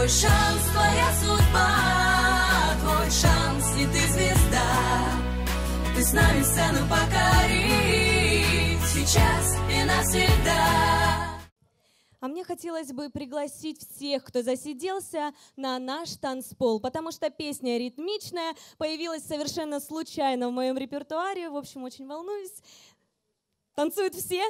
Твой шанс, твоя судьба, твой шанс, и ты звезда. Ты с нами сцену покори, сейчас и навсегда. А мне хотелось бы пригласить всех, кто засиделся, на наш танцпол, потому что песня ритмичная, появилась совершенно случайно в моем репертуаре. В общем, очень волнуюсь. Танцуют все?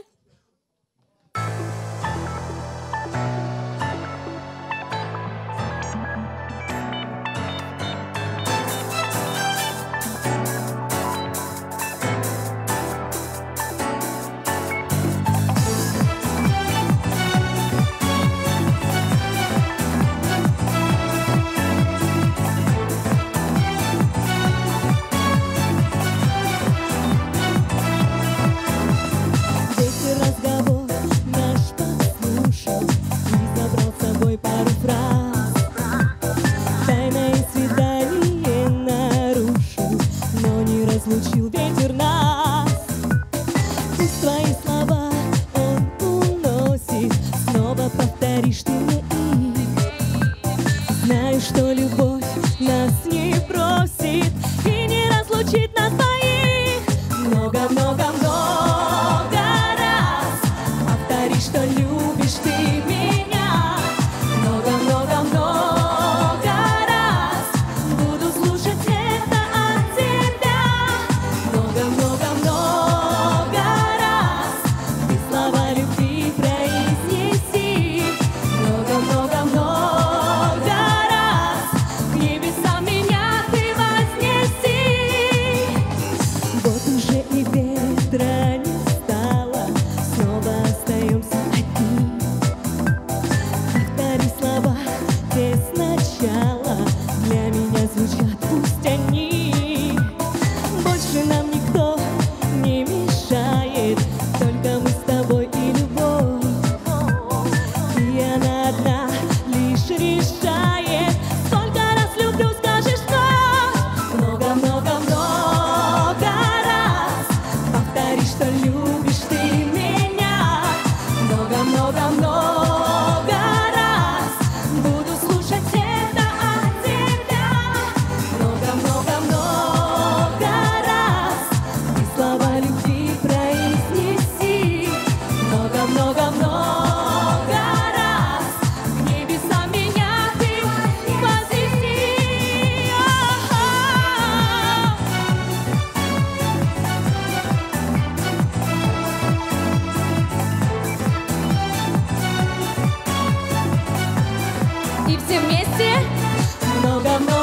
Разлучил ветер нас. Пусть твои слова он уносит, снова повторишь ты мне их. Знаю, что любовь нас не бросит и не разлучит нас двоих. Много-много-много раз повтори, что любишь ты меня. Много-много-много раз буду слушать это от тебя. Много-много-много раз ты слова любви произнеси. Много-много-много раз к небесам меня ты вознеси. Вот уже и ветра не стало, снова остаемся одни. Повтори слова, где сначала для меня звучат, пусть они. Больше нам никто не мешает, только мы с тобой и любовь. И она одна лишь решает, сколько раз люблю, скажешь что. Много-много-много раз повтори, что любишь ты меня. Много-много-много раз буду слушать это от тебя. Много-много-много раз ты слова любви произнеси. Много-много-много раз к небесам меня ты вознеси. И все вместе. Много-много